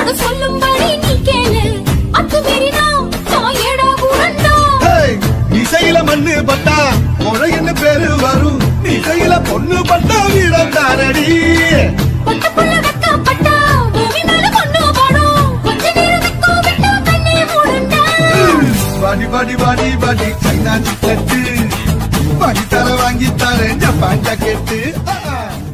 சொல்லும்படி நீ கேளு அத்துமீறினா நான் ஏடா கூடண்டா இசையில மண்ணு பட்டா முறை என்ன பேரு வரும் இசையில பொண்ணு பட்டா வீடம் தாரடி பட்டப்புள்ள வெக்கப்பட்டா பூமி மேல பொண்ணு போடும் கொஞ்ச நேரம் வெக்கோ விட்டா கண்ணே மூடண்டா பாடி பாடி பாடி பாடி சைனா சிக்கெட்டு பாடி தர வாங்கி தரேன் ஜப்பான் ஜாக்கெட்டு